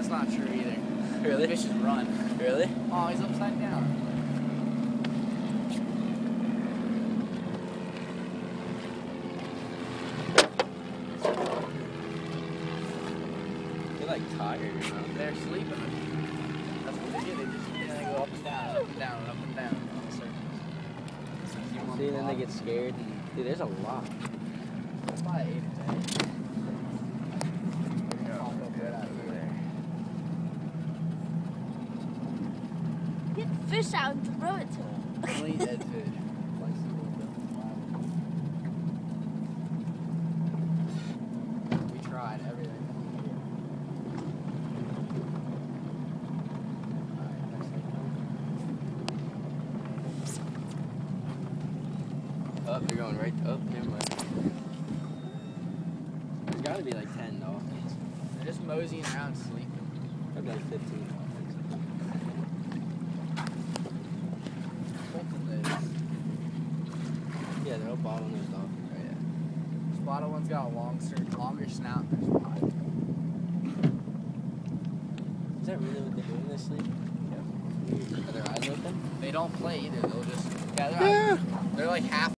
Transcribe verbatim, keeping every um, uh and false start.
That's not true either. Really? Fishes run. Really? Oh, he's upside down. They're like tired, you know? They're sleeping. That's what they do. They just yeah, they go up and down, up and down, up and down on the surface. See, then they get scared. And, dude, there's a lot. That's probably eight or ten. Pop up right out of there. Get the fish out and throw it to him. Only dead fish. We tried everything. Oh, they're going right up. Never mind. There's gotta be like ten dolphins. They're just moseying around sleeping. Probably like fifteen dolphins. Yeah, they're all bottlenose dolphins, right? Yeah. This bottle one's got a long, longer snout than this one. Is that really what they do when they sleep? Yep. Are their eyes open? They don't play either. They'll just yeah. They're, yeah. They're like half.